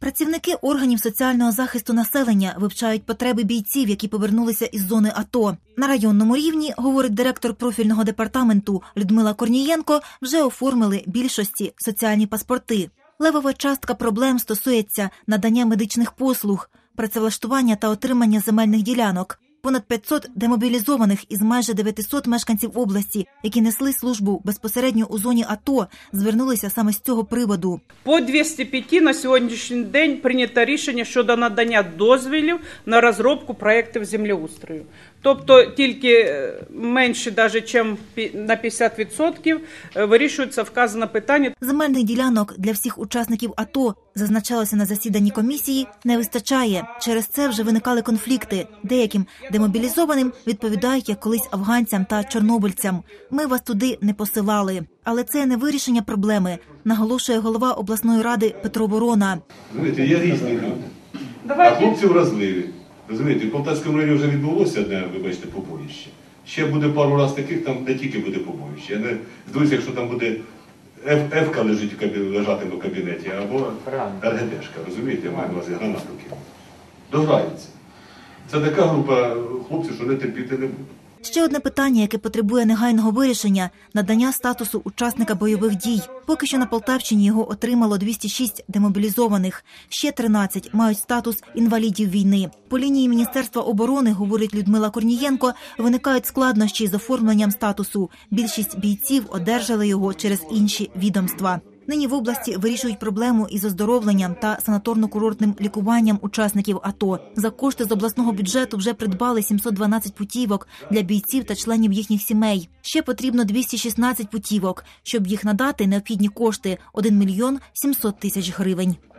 Працівники органів соціального захисту населення вивчають потреби бійців, які повернулися із зони АТО. На районному рівні, говорить директор профільного департаменту Людмила Корнієнко, вже оформили більшості соціальні паспорти. Левова частка проблем стосується надання медичних послуг, працевлаштування та отримання земельних ділянок. Понад 500 демобілізованих із майже 900 мешканців області, які несли службу безпосередньо у зоні АТО, звернулися саме з цього приводу. По 205 на сьогоднішній день прийнято рішення щодо надання дозволів на розробку проєктів землеустрою. Тобто тільки менше, навіть, ніж на 50% вирішується вказане питання. Земельних ділянок для всіх учасників АТО, зазначалося на засіданні комісії, не вистачає. Через це вже виникали конфлікти. Деяким демобілізованим відповідають, як колись афганцям та чорнобильцям. Ми вас туди не посилали. Але це не вирішення проблеми, наголошує голова обласної ради Петро Ворона. Знаєте, є різні люди, а хлопці вразливі. Розумієте, в Полтавському районі вже відбулося одне, вибачте, побоїще. Ще буде пару разів таких, там не тільки буде побоїще. Я не здивуюся, якщо там буде Ф-ка лежатиме в кабінеті, або РГДшка, розумієте, я маю на увазі гранату кинуть. Дограються. Це така група хлопців, що не терпіти не будуть. Ще одне питання, яке потребує негайного вирішення – надання статусу учасника бойових дій. Поки що на Полтавщині його отримало 206 демобілізованих. Ще 13 мають статус інвалідів війни. По лінії Міністерства оборони, говорить Людмила Корнієнко, виникають складнощі з оформленням статусу. Більшість бійців одержали його через інші відомства. Нині в області вирішують проблему із оздоровленням та санаторно-курортним лікуванням учасників АТО. За кошти з обласного бюджету вже придбали 712 путівок для бійців та членів їхніх сімей. Ще потрібно 216 путівок. Щоб їх надати, необхідні кошти – 1 мільйон 700 тисяч гривень.